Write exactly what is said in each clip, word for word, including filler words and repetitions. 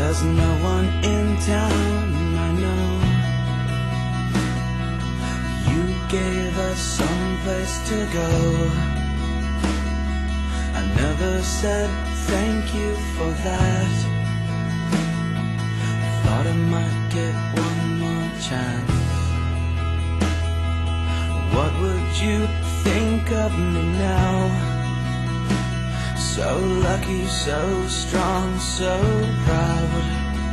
There's no one in town, I know. You gave us some place to go. I never said thank you for that. Thought I might get one more chance. What would you think of me now? So lucky, so strong, so proud.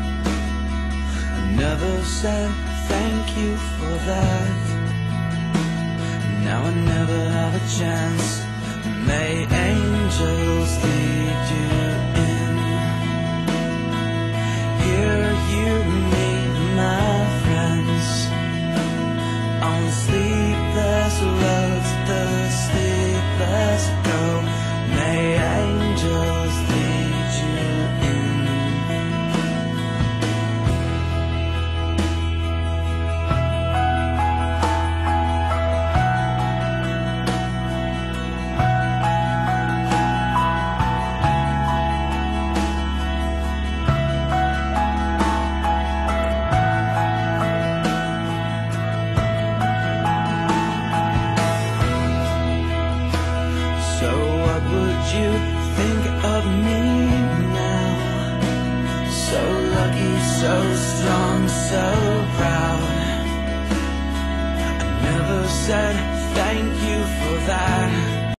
I never said thank you for that. Now I never have a chance. May angels lead you in. Here you meet my friends on the sleepless roads, the sleepless go. May angels lead you in. So what would you think of me now? So lucky, so strong, so proud. I never said thank you for that.